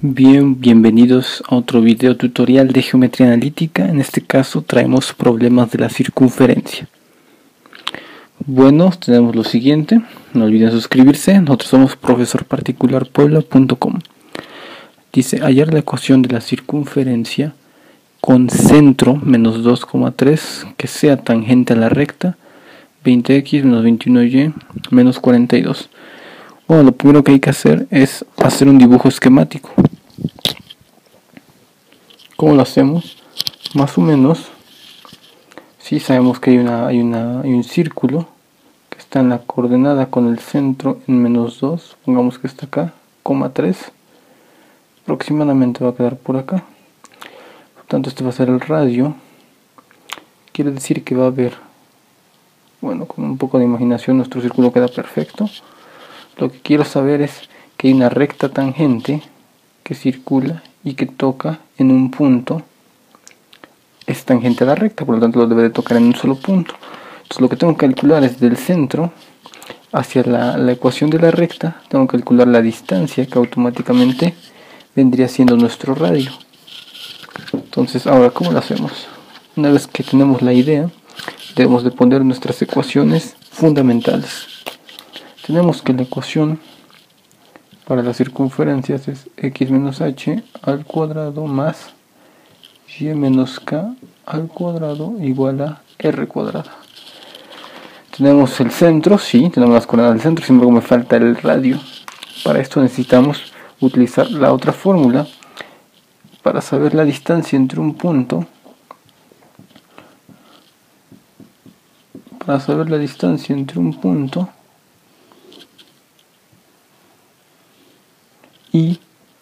Bienvenidos a otro video tutorial de geometría analítica. En este caso traemos problemas de la circunferencia. Bueno, tenemos lo siguiente. No olviden suscribirse. Nosotros somos profesorparticularpuebla.com. Dice hallar la ecuación de la circunferencia con centro menos 2,3 que sea tangente a la recta 20x menos 21y menos 42. Bueno, lo primero que hay que hacer es hacer un dibujo esquemático. ¿Cómo lo hacemos? Más o menos, si sabemos que hay un círculo que está en la coordenada con el centro en menos 2, pongamos que está acá, 3, aproximadamente va a quedar por acá. Por tanto, este va a ser el radio. Quiere decir que va a haber, bueno, con un poco de imaginación nuestro círculo queda perfecto. Lo que quiero saber es que hay una recta tangente que circula y que toca en un punto, es tangente a la recta, por lo tanto lo debe de tocar en un solo punto. Entonces lo que tengo que calcular es del centro hacia la ecuación de la recta, tengo que calcular la distancia que automáticamente vendría siendo nuestro radio. Entonces ahora, ¿cómo lo hacemos? Una vez que tenemos la idea, debemos de poner nuestras ecuaciones fundamentales. Tenemos que la ecuación para las circunferencias es x menos h al cuadrado más y menos k al cuadrado igual a r cuadrado. Tenemos el centro, sí, tenemos las coordenadas del centro, sin embargo me falta el radio. Para esto necesitamos utilizar la otra fórmula para saber la distancia entre un punto. Para saber la distancia entre un punto y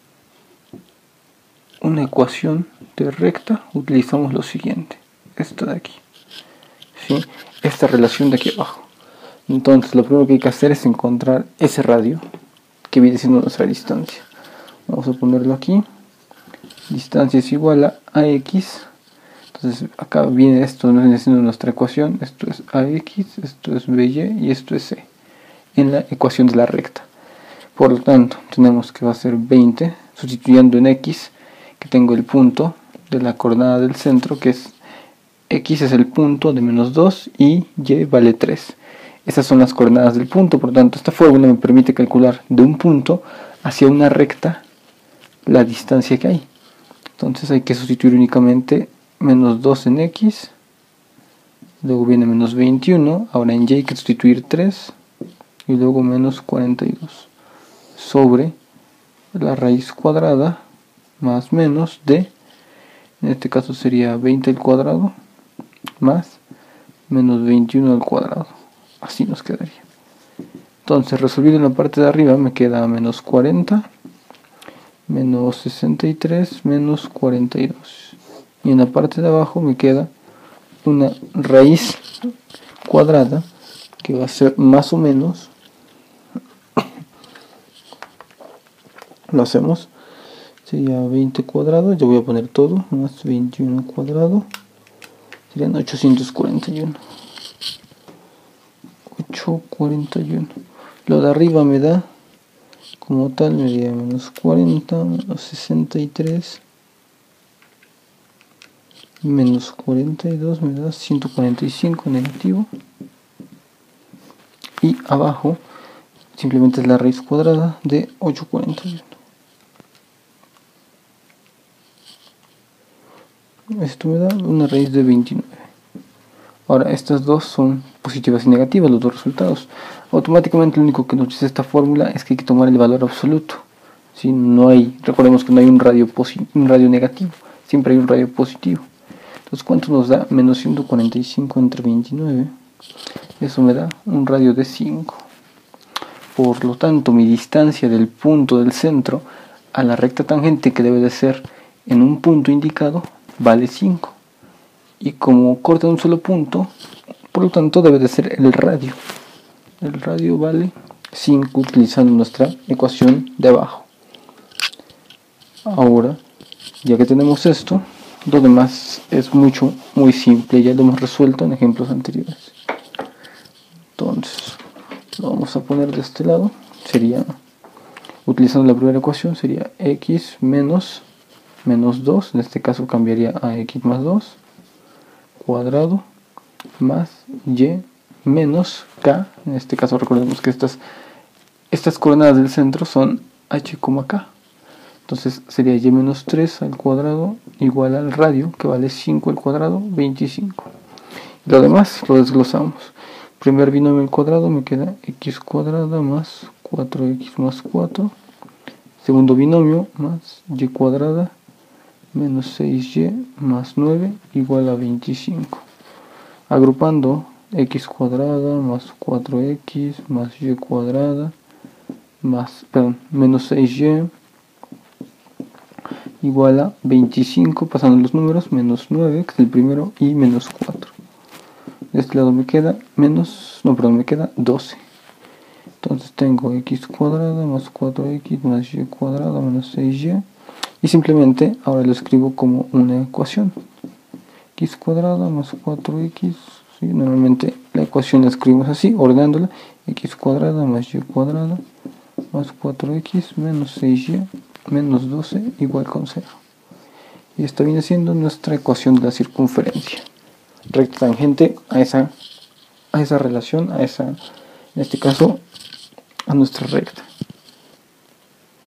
una ecuación de recta, utilizamos lo siguiente, esta de aquí, ¿sí? Esta relación de aquí abajo. Entonces lo primero que hay que hacer es encontrar ese radio que viene siendo nuestra distancia. Vamos a ponerlo aquí, distancia es igual a ax. Entonces acá viene esto, nos viene siendo nuestra ecuación, esto es ax, esto es by y esto es c, en la ecuación de la recta. Por lo tanto, tenemos que va a ser 20, sustituyendo en x, que tengo el punto de la coordenada del centro, que es x es el punto de menos 2 y y vale 3. Estas son las coordenadas del punto, por lo tanto, esta fórmula me permite calcular de un punto hacia una recta la distancia que hay. Entonces hay que sustituir únicamente menos 2 en x, luego viene menos 21, ahora en y hay que sustituir 3 y luego menos 42. Sobre la raíz cuadrada más menos de, en este caso sería 20 al cuadrado más menos 21 al cuadrado, así nos quedaría. Entonces resolvido en la parte de arriba me queda menos 40 menos 63 menos 42, y en la parte de abajo me queda una raíz cuadrada que va a ser más o menos, lo hacemos, sería 20 cuadrado, yo voy a poner todo, más 21 cuadrado, serían 841. 841. Lo de arriba me da, como tal, me daría menos 40, menos 63, menos 42, me da 145 negativo. Y abajo, simplemente es la raíz cuadrada de 841. Esto me da una raíz de 29. Ahora estas dos son positivas y negativas, los dos resultados. Automáticamente lo único que nos dice esta fórmula es que hay que tomar el valor absoluto. Si no hay, recordemos que no hay un radio negativo, siempre hay un radio positivo. Entonces, ¿cuánto nos da? Menos 145 entre 29. Eso me da un radio de 5. Por lo tanto, mi distancia del punto del centro a la recta tangente, que debe de ser en un punto indicado, vale 5. Y como corta un solo punto, por lo tanto debe de ser el radio. El radio vale 5 utilizando nuestra ecuación de abajo. Ahora, ya que tenemos esto, lo demás es muy simple, ya lo hemos resuelto en ejemplos anteriores. Entonces, lo vamos a poner de este lado, sería Utilizando la primera ecuación sería x menos 2, en este caso cambiaría a x más 2 cuadrado más y menos k, en este caso recordemos que estas coordenadas del centro son h, k, entonces sería y menos 3 al cuadrado igual al radio, que vale 5 al cuadrado, 25. Y lo demás lo desglosamos. Primer binomio al cuadrado me queda x cuadrada más 4x más 4. Segundo binomio más y cuadrada menos 6y más 9 igual a 25. Agrupando x cuadrada más 4x más y cuadrada menos 6y igual a 25, pasando los números, menos 9, que es el primero, y menos 4. De este lado me queda me queda 12. Entonces tengo x cuadrada más 4x más y cuadrada menos 6y. Y simplemente ahora lo escribo como una ecuación. X cuadrada más 4x. ¿Sí? Normalmente la ecuación la escribimos así, ordenándola. X cuadrada más y cuadrada más 4x menos 6y menos 12 igual con 0. Y esta viene siendo nuestra ecuación de la circunferencia. Recta tangente a esa relación, en este caso, a nuestra recta.